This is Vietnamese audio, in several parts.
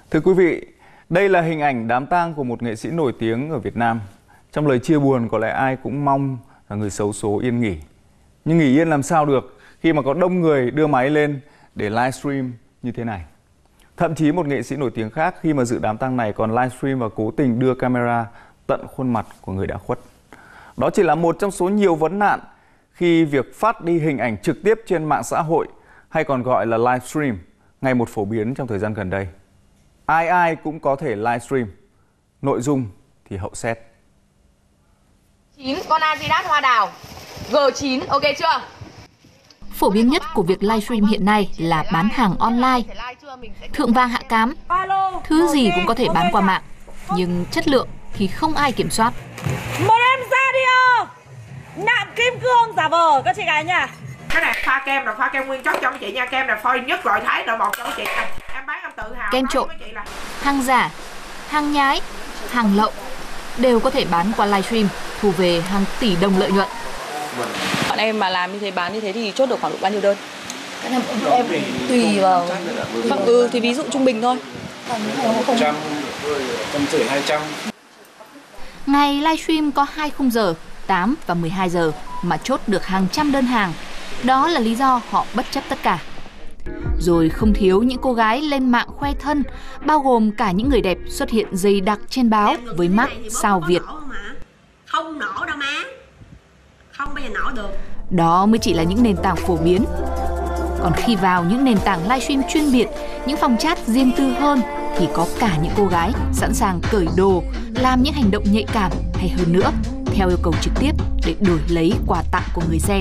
Thưa quý vị, đây là hình ảnh đám tang của một nghệ sĩ nổi tiếng ở Việt Nam. Trong lời chia buồn có lẽ ai cũng mong là người xấu số yên nghỉ. Nhưng nghỉ yên làm sao được khi mà có đông người đưa máy lên để livestream như thế này. Thậm chí một nghệ sĩ nổi tiếng khác khi mà dự đám tang này còn livestream và cố tình đưa camera tận khuôn mặt của người đã khuất. Đó chỉ là một trong số nhiều vấn nạn khi việc phát đi hình ảnh trực tiếp trên mạng xã hội hay còn gọi là livestream ngày một phổ biến trong thời gian gần đây. Ai ai cũng có thể livestream, nội dung thì hậu xét. 9 con Adidas hoa đào, G9, ok chưa? Phổ biến nhất của việc livestream hiện nay là bán hàng online. Thượng vàng hạ cám, thứ gì cũng có thể bán qua mạng, nhưng chất lượng thì không ai kiểm soát. Một em radio, nạm kim cương giả vờ các chị gái nha. Cái này pha kem là pha kem nguyên chất cho mấy chị nha, kem là phơi nhất loại Thái loại 1 cho mấy chị nha. Em bán em tự hào. Kem trộn, hàng giả, hàng nhái, hàng lậu đều có thể bán qua livestream, thu về hàng tỷ đồng lợi nhuận. Bọn em mà làm như thế, bán như thế thì chốt được khoảng độ bao nhiêu đơn? Cái này em tùy vào. Thì ví dụ trung bình thôi. 100, 150, 200. Ngày livestream có 2 khung giờ, 8 và 12 giờ mà chốt được hàng trăm đơn hàng. Đó là lý do họ bất chấp tất cả. Rồi không thiếu những cô gái lên mạng khoe thân, bao gồm cả những người đẹp xuất hiện dày đặc trên báo với mác sao Việt. Không nổ đâu má. Không bao giờ nổ được. Đó mới chỉ là những nền tảng phổ biến. Còn khi vào những nền tảng livestream chuyên biệt, những phòng chat riêng tư hơn thì có cả những cô gái sẵn sàng cởi đồ, làm những hành động nhạy cảm hay hơn nữa, theo yêu cầu trực tiếp để đổi lấy quà tặng của người xem.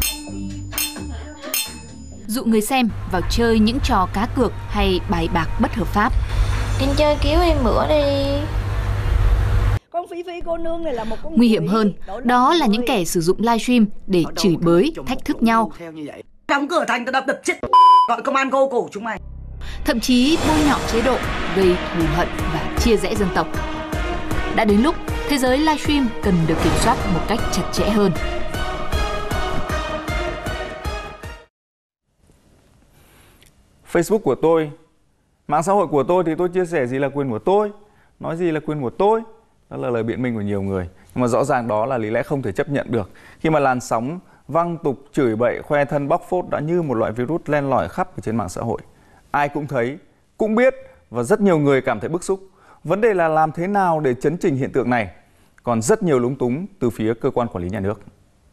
Dụ người xem vào chơi những trò cá cược hay bài bạc bất hợp pháp. Anh chơi cứu em bữa đi. Con Phi Phi cô nương này là một con Nguy hiểm hơn, đó là những kẻ sử dụng livestream để chửi bới, thách thức nhau. Đóng cửa thành tao đập chết, gọi công an cô cổ chúng mày. Thậm chí bôi nhọ chế độ, gây thù hận và chia rẽ dân tộc. Đã đến lúc thế giới livestream cần được kiểm soát một cách chặt chẽ hơn. Facebook của tôi, mạng xã hội của tôi thì tôi chia sẻ gì là quyền của tôi, nói gì là quyền của tôi. Đó là lời biện minh của nhiều người. Nhưng mà rõ ràng đó là lý lẽ không thể chấp nhận được. Khi mà làn sóng văng tục, chửi bậy, khoe thân, bóc phốt đã như một loại virus len lỏi khắp ở trên mạng xã hội. Ai cũng thấy, cũng biết và rất nhiều người cảm thấy bức xúc. Vấn đề là làm thế nào để chấn chỉnh hiện tượng này. Còn rất nhiều lúng túng từ phía cơ quan quản lý nhà nước.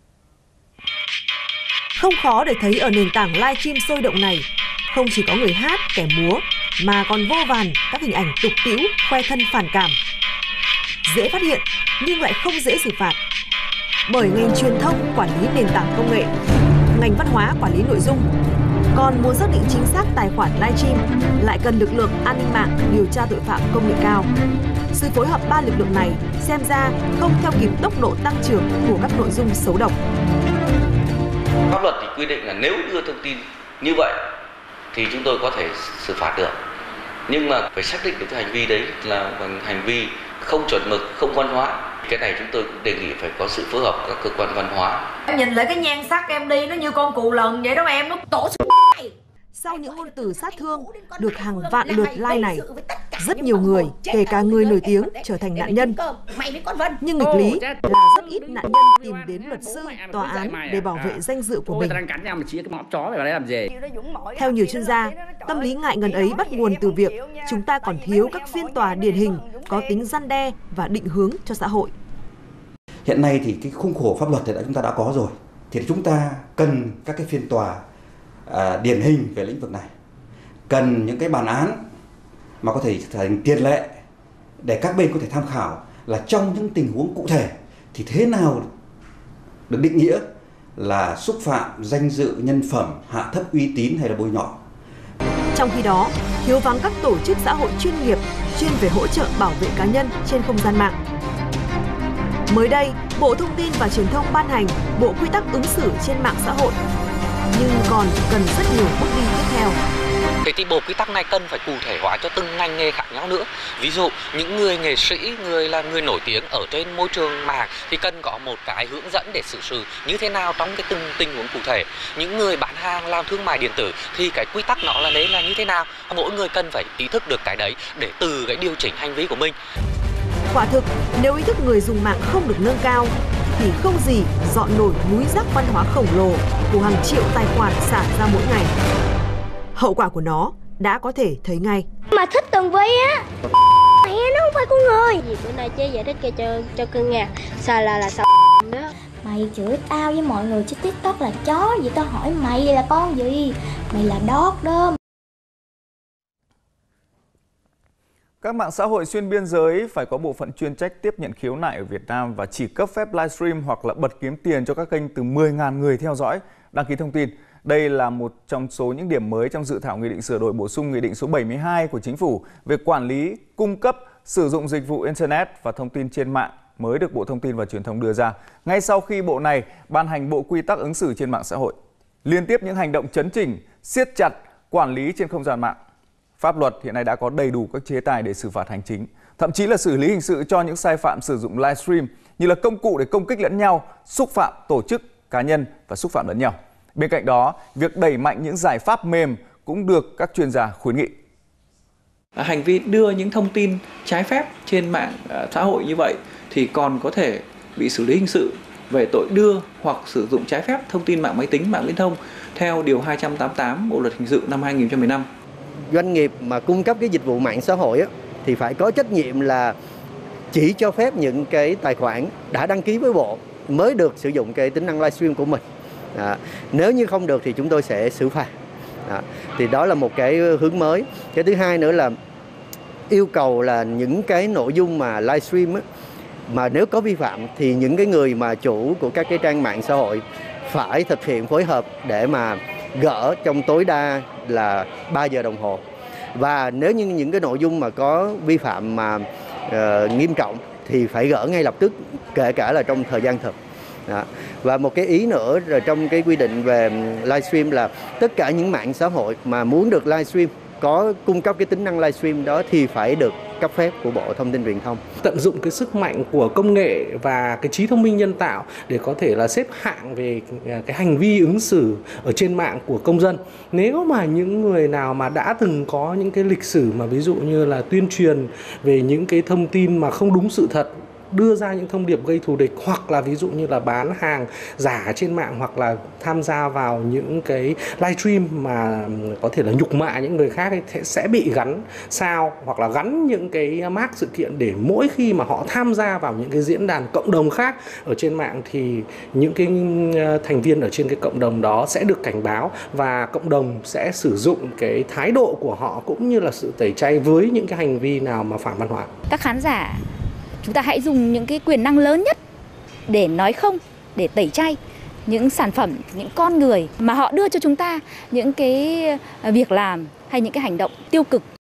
Không khó để thấy ở nền tảng livestream sôi động này, không chỉ có người hát, kẻ múa, mà còn vô vàn các hình ảnh tục tĩu, khoe thân phản cảm. Dễ phát hiện nhưng lại không dễ xử phạt. Bởi ngành truyền thông quản lý nền tảng công nghệ, ngành văn hóa quản lý nội dung. Còn muốn xác định chính xác tài khoản livestream lại cần lực lượng an ninh mạng điều tra tội phạm công nghệ cao. Sự phối hợp 3 lực lượng này xem ra không theo kịp tốc độ tăng trưởng của các nội dung xấu độc. Pháp luật thì quy định là nếu đưa thông tin như vậy thì chúng tôi có thể xử phạt được. Nhưng mà phải xác định được cái hành vi đấy là hành vi không chuẩn mực, không văn hóa. Cái này chúng tôi cũng đề nghị phải có sự phối hợp các cơ quan văn hóa. Em nhìn lại cái nhan sắc em đi, nó như con cù lần vậy đó em, nó tổ. Sau những ngôn từ sát thương được hàng vạn lượt like này, rất nhiều người, kể cả người nổi tiếng, trở thành nạn nhân. Nhưng nghịch lý là rất ít nạn nhân tìm đến luật sư, tòa án để bảo vệ danh dự của mình. Theo nhiều chuyên gia, tâm lý ngại ngần ấy bắt nguồn từ việc chúng ta còn thiếu các phiên tòa điển hình có tính răn đe và định hướng cho xã hội. Hiện nay thì cái khung khổ pháp luật thì chúng ta đã có rồi, thì chúng ta cần các cái phiên tòa điển hình về lĩnh vực này, cần những cái bản án mà có thể trở thành tiền lệ để các bên có thể tham khảo là trong những tình huống cụ thể thì thế nào được định nghĩa là xúc phạm danh dự, nhân phẩm, hạ thấp uy tín hay là bôi nhọ. Trong khi đó, thiếu vắng các tổ chức xã hội chuyên nghiệp chuyên về hỗ trợ bảo vệ cá nhân trên không gian mạng. Mới đây, Bộ Thông tin và Truyền thông ban hành Bộ Quy tắc ứng xử trên mạng xã hội, nhưng còn cần rất nhiều bước đi tiếp theo. Thế thì bộ quy tắc này cần phải cụ thể hóa cho từng ngành nghề khác nhau nữa. Ví dụ những người nghệ sĩ, người nổi tiếng ở trên môi trường mạng thì cần có một cái hướng dẫn để xử sự như thế nào trong cái từng tình huống cụ thể. Những người bán hàng làm thương mại điện tử thì cái quy tắc nó là như thế nào. Mỗi người cần phải ý thức được cái đấy để từ cái điều chỉnh hành vi của mình. Quả thực, nếu ý thức người dùng mạng không được nâng cao thì không gì dọn nổi núi rác văn hóa khổng lồ của hàng triệu tài khoản xả ra mỗi ngày. Hậu quả của nó đã có thể thấy ngay. Mà thích Tường Vi á, mẹ nó không phải con người. Vì bữa nay chế giải thích cho cưng nha, sao là sao đó. Mày chửi tao với mọi người trên TikTok là chó, vậy tao hỏi mày là con gì? Mày là đót đó. Các mạng xã hội xuyên biên giới phải có bộ phận chuyên trách tiếp nhận khiếu nại ở Việt Nam và chỉ cấp phép livestream hoặc là bật kiếm tiền cho các kênh từ 10.000 người theo dõi, đăng ký thông tin. Đây là một trong số những điểm mới trong dự thảo nghị định sửa đổi bổ sung nghị định số 72 của Chính phủ về quản lý, cung cấp, sử dụng dịch vụ Internet và thông tin trên mạng mới được Bộ Thông tin và Truyền thông đưa ra, ngay sau khi Bộ này ban hành Bộ Quy tắc ứng xử trên mạng xã hội. Liên tiếp những hành động chấn chỉnh, siết chặt, quản lý trên không gian mạng. Pháp luật hiện nay đã có đầy đủ các chế tài để xử phạt hành chính, thậm chí là xử lý hình sự cho những sai phạm sử dụng livestream như là công cụ để công kích lẫn nhau, xúc phạm tổ chức, cá nhân và xúc phạm lẫn nhau. Bên cạnh đó, việc đẩy mạnh những giải pháp mềm cũng được các chuyên gia khuyến nghị. Hành vi đưa những thông tin trái phép trên mạng xã hội như vậy thì còn có thể bị xử lý hình sự về tội đưa hoặc sử dụng trái phép thông tin mạng máy tính, mạng viễn thông theo điều 288 Bộ luật hình sự năm 2015. Doanh nghiệp mà cung cấp cái dịch vụ mạng xã hội á, thì phải có trách nhiệm là chỉ cho phép những cái tài khoản đã đăng ký với Bộ mới được sử dụng cái tính năng livestream của mình. Nếu như không được thì chúng tôi sẽ xử phạt. Thì đó là một cái hướng mới. Cái thứ hai nữa là yêu cầu là những cái nội dung mà livestream á, mà nếu có vi phạm thì những cái người mà chủ của các cái trang mạng xã hội phải thực hiện phối hợp để mà gỡ trong tối đa là 3 giờ đồng hồ. Và nếu như những cái nội dung mà có vi phạm mà nghiêm trọng thì phải gỡ ngay lập tức, kể cả là trong thời gian thực. Đó. Và một cái ý nữa rồi trong cái quy định về livestream là tất cả những mạng xã hội mà muốn được livestream, có cung cấp cái tính năng livestream đó thì phải được cấp phép của Bộ Thông tin Truyền thông. Tận dụng cái sức mạnh của công nghệ và cái trí thông minh nhân tạo để có thể là xếp hạng về cái hành vi ứng xử ở trên mạng của công dân. Nếu mà những người nào mà đã từng có những cái lịch sử mà ví dụ như là tuyên truyền về những cái thông tin mà không đúng sự thật, đưa ra những thông điệp gây thù địch, hoặc là ví dụ như là bán hàng giả trên mạng, hoặc là tham gia vào những cái livestream mà có thể là nhục mạ những người khác ấy, sẽ bị gắn sao hoặc là gắn những cái mác sự kiện để mỗi khi mà họ tham gia vào những cái diễn đàn cộng đồng khác ở trên mạng thì những cái thành viên ở trên cái cộng đồng đó sẽ được cảnh báo và cộng đồng sẽ sử dụng cái thái độ của họ cũng như là sự tẩy chay với những cái hành vi nào mà phản văn hóa. Các khán giả, chúng ta hãy dùng những cái quyền năng lớn nhất để nói không, để tẩy chay những sản phẩm, những con người mà họ đưa cho chúng ta những cái việc làm hay những cái hành động tiêu cực